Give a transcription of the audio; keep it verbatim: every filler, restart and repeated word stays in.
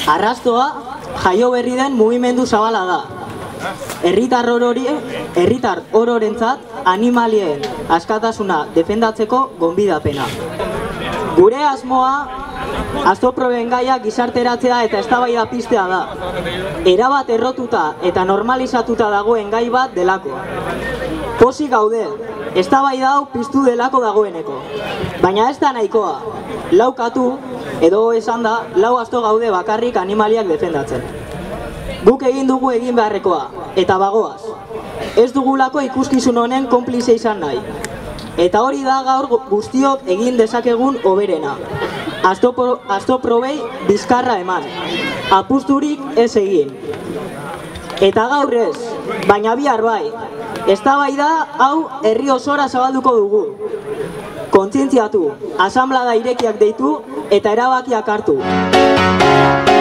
Arrastoa jaio berri den mugimendu zabala da. Herritar orori, herritar ororentzat animalien askatasuna defendatzeko gonbidapena. Gure asmoa aztoproben gaia gizarteratzea eta eztabaida piztea da. Erabat errotuta eta normalizatuta dagoen gai bat delako. Pozik gaude, eztabaida hau piztu delako dagoeneko. Baina ez da nahikoa. Lau katu, edo esan da, lau asto gaude bakarrik animaliak defendatzen. Guk egin dugu egin beharrekoa, eta bagoaz. Ez dugulako ikuskizun honen konplize izan nahi. Eta hori da gaur guztiok egin dezakegun hoberena. Aztoprobei bizkarra eman. Apusturik ez egin. Eta gaur ez, baina bihar bai. Eztabaida hau herri osora zabalduko dugu. Kontzientziatu, asanblada irekiak deitu eta erabakiak hartu.